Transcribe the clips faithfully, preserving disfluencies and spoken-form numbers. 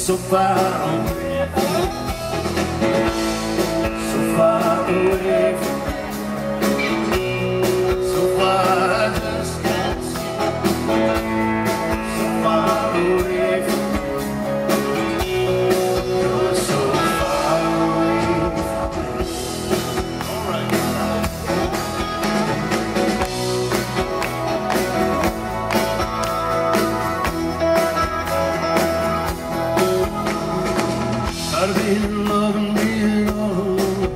so far away, so far away, so far I just can't see, so far away, you're so far away from me. All right. I've been loving me all alone,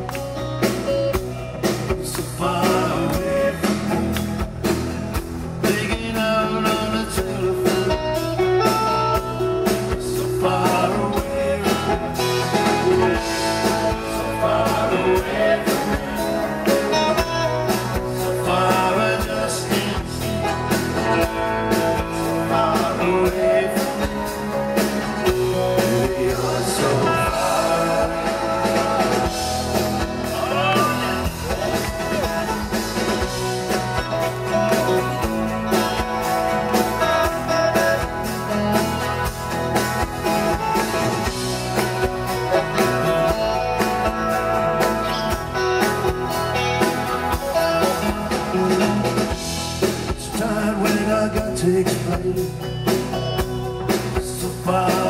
so far away from me, begging out on the telephone, so far away from me, so far away from me, so far I just can't see, so far away from me, you're so it's time when I got to explain, so far